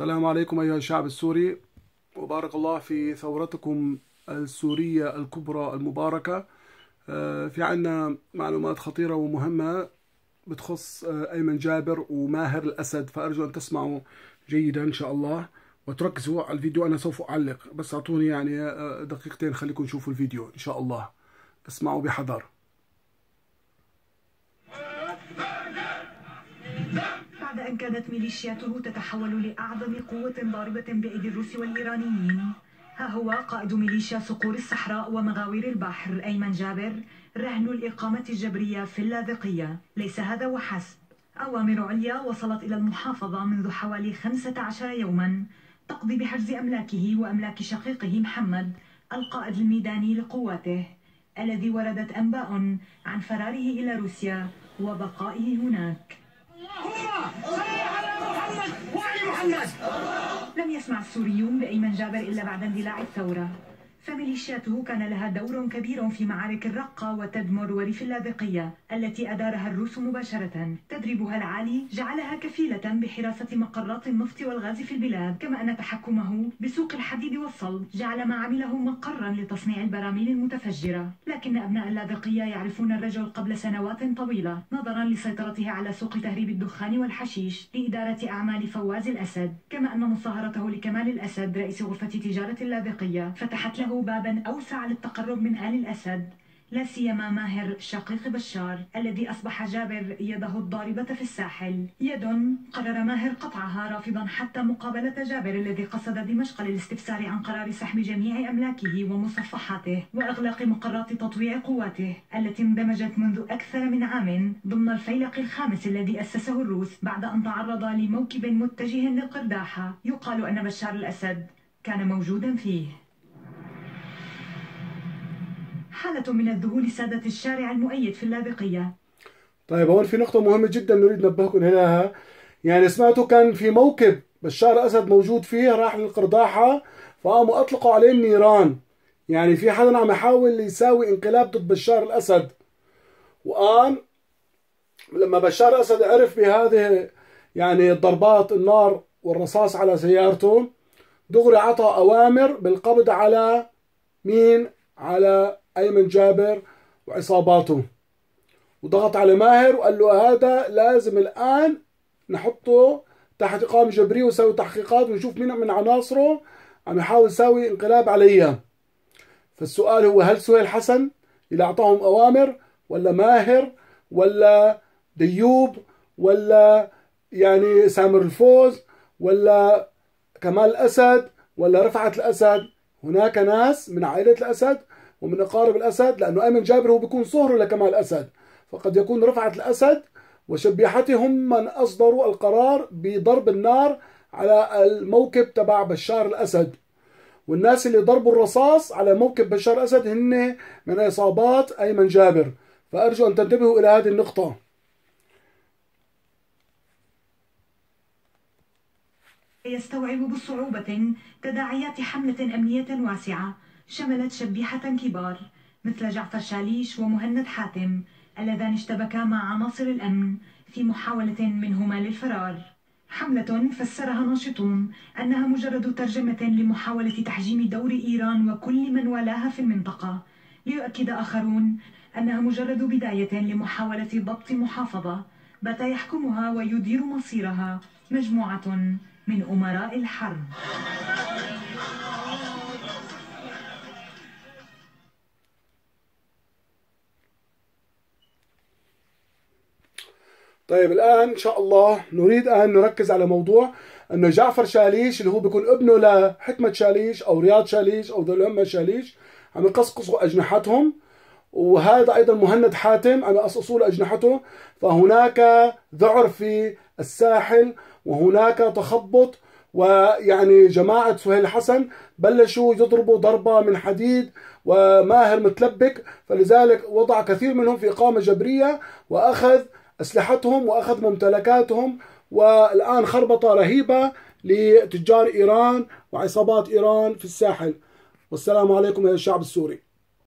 السلام عليكم أيها الشعب السوري، وبارك الله في ثورتكم السورية الكبرى المباركة. في عنا معلومات خطيرة ومهمة بتخص أيمن جابر وماهر الأسد، فأرجو أن تسمعوا جيدا إن شاء الله وتركزوا على الفيديو. أنا سوف أعلق، بس أعطوني يعني دقيقتين خليكم تشوفوا الفيديو إن شاء الله. اسمعوا بحذر. بعد أن كانت ميليشياته تتحول لأعظم قوة ضاربة بأيدي الروس والإيرانيين، ها هو قائد ميليشيا صقور الصحراء ومغاوير البحر أيمن جابر رهن الإقامة الجبرية في اللاذقية. ليس هذا وحسب، أوامر عليا وصلت إلى المحافظة منذ حوالي 15 يوما تقضي بحجز أملاكه وأملاك شقيقه محمد القائد الميداني لقواته، الذي وردت أنباء عن فراره إلى روسيا وبقائه هناك. لم يسمع السوريون بأيمن جابر إلا بعد اندلاع الثورة، فميليشياته كان لها دور كبير في معارك الرقة وتدمر وريف اللاذقية التي أدارها الروس مباشرة. تدريبها العالي جعلها كفيلة بحراسة مقرات النفط والغاز في البلاد، كما أن تحكمه بسوق الحديد والصلب جعل ما عمله مقرا لتصنيع البراميل المتفجرة. لكن أبناء اللاذقية يعرفون الرجل قبل سنوات طويلة نظرا لسيطرته على سوق تهريب الدخان والحشيش لإدارة أعمال فواز الأسد، كما أن مصاهرته لكمال الأسد رئيس غرفة تجارة اللاذقية فتحت له بابا أوسع للتقرب من آل الأسد، لا سيما ماهر شقيق بشار الذي أصبح جابر يده الضاربة في الساحل. يد قرر ماهر قطعها رافضا حتى مقابلة جابر الذي قصد دمشق للاستفسار عن قرار سحب جميع أملاكه ومصفحاته وإغلاق مقرات تطويع قواته التي اندمجت منذ أكثر من عام ضمن الفيلق الخامس الذي أسسه الروس بعد أن تعرض لموكب متجه للقرداحة يقال أن بشار الأسد كان موجودا فيه. حالة من الذهول سادت الشارع المؤيد في اللاذقية. طيب، هون في نقطة مهمة جدا نريد ننبهكم إليها. يعني سمعتوا كان في موكب بشار الأسد موجود فيه، راح للقرداحة فقاموا أطلقوا عليه النيران. يعني في حدا عم يحاول يساوي انقلاب ضد بشار الأسد، وقام لما بشار الأسد عرف بهذه يعني ضربات النار والرصاص على سيارته، دغري عطى أوامر بالقبض على مين؟ على أيمن جابر وعصاباته، وضغط على ماهر وقال له هذا لازم الآن نحطه تحت إقامة جبرية ونسوي تحقيقات ونشوف مين من عناصره عم يحاول يساوي انقلاب عليا. فالسؤال هو، هل سهيل حسن اللي أعطاهم أوامر، ولا ماهر، ولا ديوب، ولا يعني سامر الفوز، ولا كمال الأسد، ولا رفعت الأسد؟ هناك ناس من عائلة الأسد ومن أقارب الأسد، لأنه أيمن جابر هو بيكون صهره لكمال الأسد، فقد يكون رفعت الأسد وشبيحتهم من أصدروا القرار بضرب النار على الموكب تبع بشار الأسد. والناس اللي ضربوا الرصاص على موكب بشار الأسد هن من عصابات أيمن جابر، فأرجو أن تنتبهوا إلى هذه النقطة. يستوعب بصعوبة تداعيات حملة أمنية واسعة شملت شبيحة كبار مثل جعفر شاليش ومهند حاتم اللذان اشتبكا مع عناصر الأمن في محاولة منهما للفرار. حملة فسرها ناشطون أنها مجرد ترجمة لمحاولة تحجيم دور إيران وكل من والاها في المنطقة، ليؤكد آخرون أنها مجرد بداية لمحاولة ضبط محافظة بات يحكمها ويدير مصيرها مجموعة من أمراء الحرب. طيب، الآن إن شاء الله نريد أن نركز على موضوع أنه جعفر شاليش اللي هو بيكون ابنه لحكمة شاليش أو رياض شاليش أو ذو الأمة شاليش عم يقصقصوا أجنحتهم، وهذا أيضا مهند حاتم عم يقصقصوا له أجنحته. فهناك ذعر في الساحل وهناك تخبط، ويعني جماعة سهيل حسن بلشوا يضربوا ضربة من حديد وماهر متلبك، فلذلك وضع كثير منهم في إقامة جبرية وأخذ أسلحتهم وأخذ ممتلكاتهم، والآن خربطة رهيبة لتجار إيران وعصابات إيران في الساحل. والسلام عليكم يا الشعب السوري.